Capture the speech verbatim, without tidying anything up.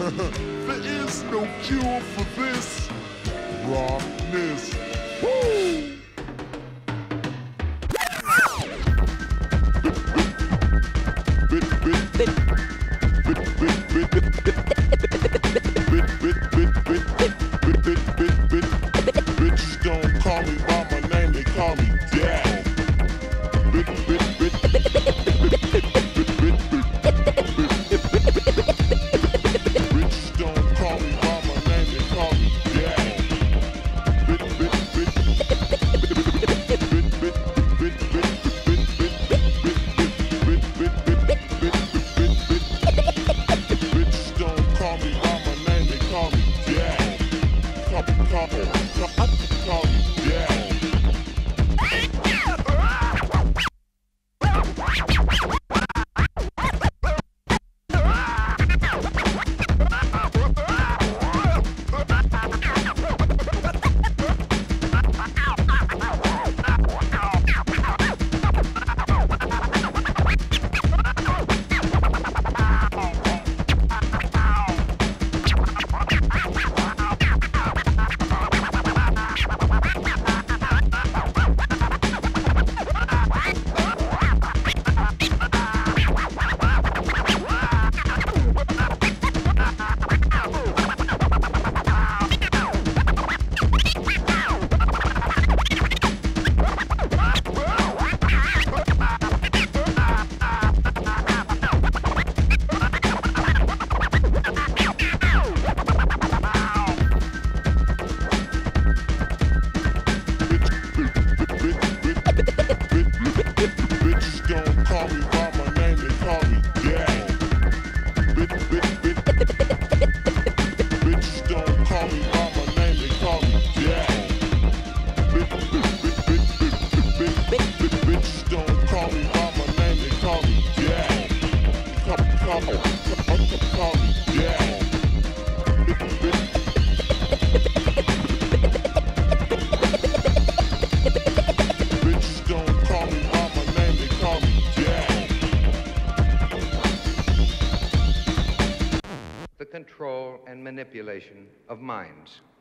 There is no cure for this rockness. Woo! Bitches don't call me by my name, they call me Dad. Bitches don't call me by my name, they call me Dad. Bitches don't call me by my name, they call me Dad. Call, call, call, call me Dad. Bitches don't call me by my name, they call me Dad. Bitches don't call me by my name, they call me Dad. Bitches don't call me by my name, they call me Dad. Call, call, call, call me Dad. Bitches don't call me by my name, they call me Dad. The control and manipulation of minds.